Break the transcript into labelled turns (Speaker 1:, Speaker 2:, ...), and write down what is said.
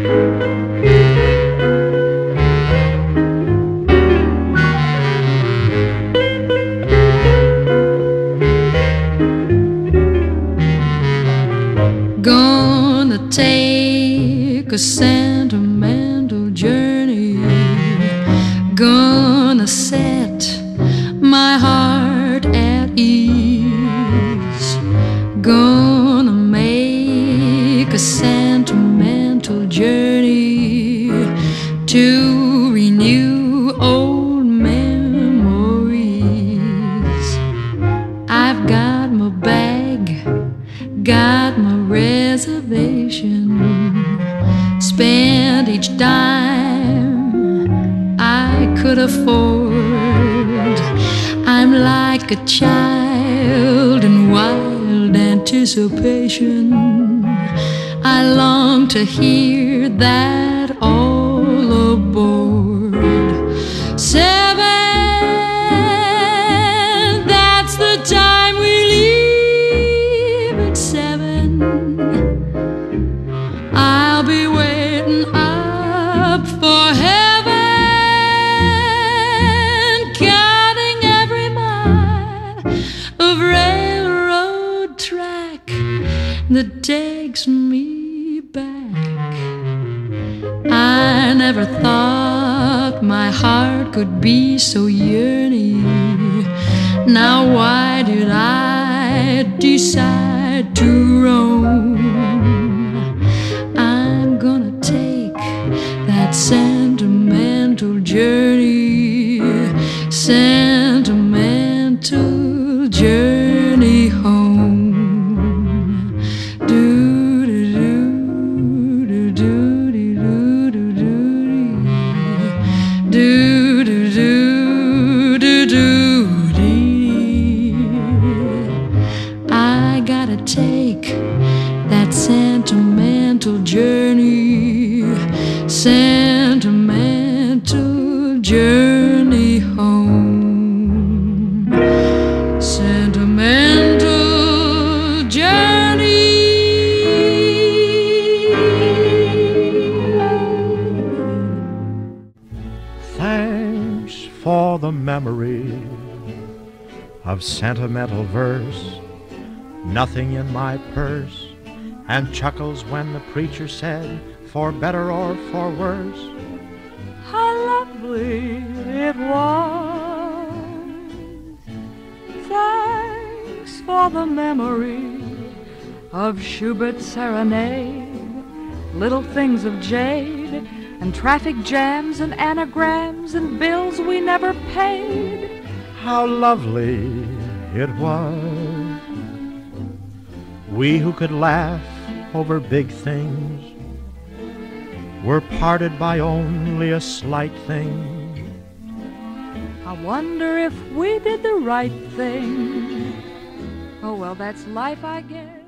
Speaker 1: Gonna take a sentimental journey, gonna set my heart at ease, gonna make a sentimental journey to renew old memories. I've got my bag, got my reservation, spent each dime I could afford. I'm like a child in wild anticipation. I long to hear that all aboard. 7, that's the time we leave at 7. I'll be waiting up for heaven, counting every mile of railroad track that takes me back. I never thought my heart could be so yearning. Now why did I decide to roam? I'm gonna take that sentimental journey, sentimental journey home. I gotta take that sentimental journey, sentimental journey home, sentimental journey.
Speaker 2: Thanks for the memory of sentimental verse, nothing in my purse, and chuckles when the preacher said, for better or for worse.
Speaker 3: How lovely it was. Thanks for the memory of Schubert's serenade, little things of jade, and traffic jams and anagrams and bills we never paid.
Speaker 2: How lovely it was. We who could laugh over big things were parted by only a slight thing.
Speaker 3: I wonder if we did the right thing. Oh well, that's life, I guess.